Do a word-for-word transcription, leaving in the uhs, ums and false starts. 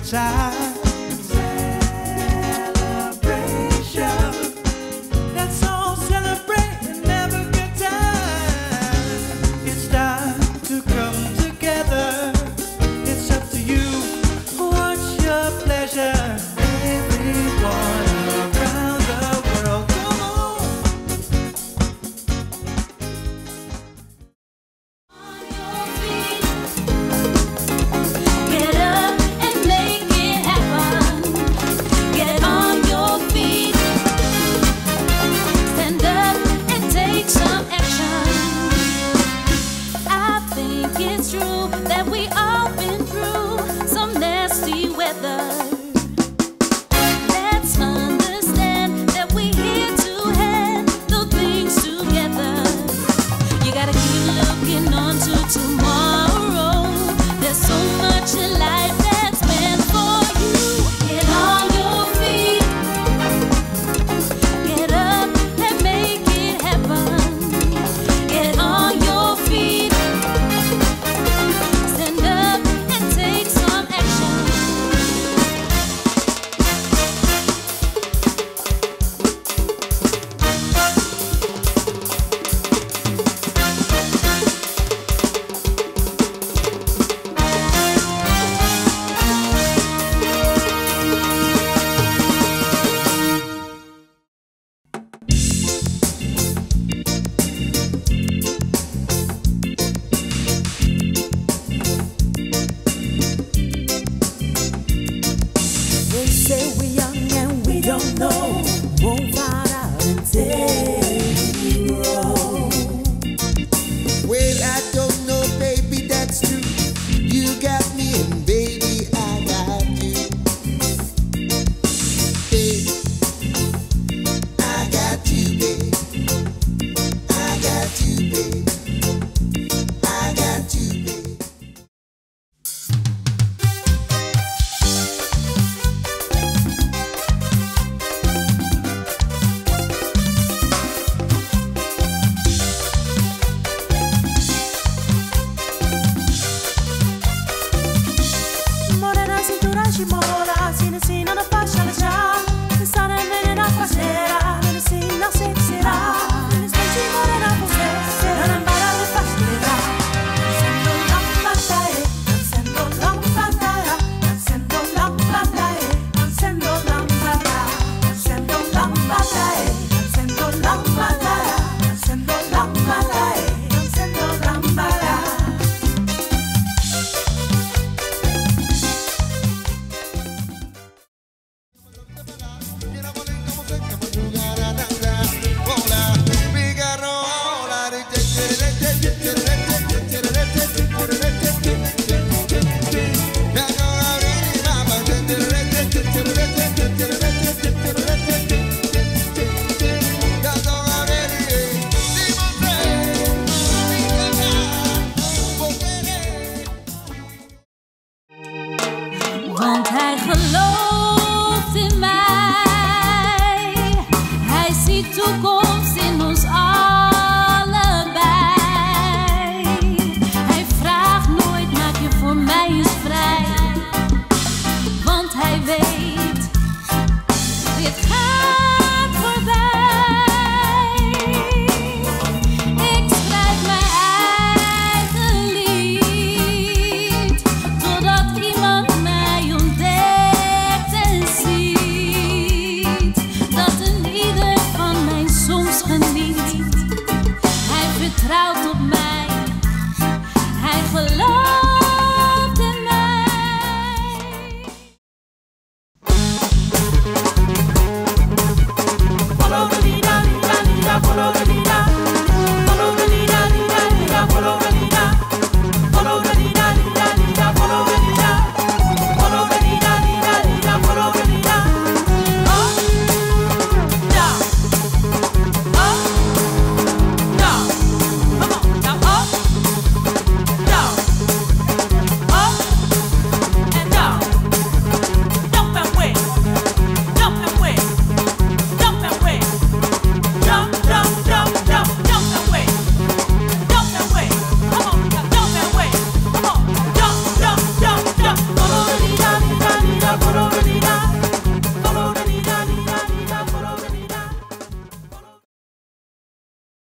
time. Celebration. Let's all celebrate and have a good time. It's time to come together. It's up to you. What's your pleasure? Everyone around the world, come on. On your feet. Get up and make it happen. Get on your feet. Stand up and take some action. I think it's true that we all been through some nasty weather. Let's understand that we here to handle things together. You gotta keep looking on to tomorrow. There's so much in life that's meant for you. Get on your feet. Get up and make it happen. Get on your feet. Stand up and take some action. They say we're young and we don't know. Won't find out until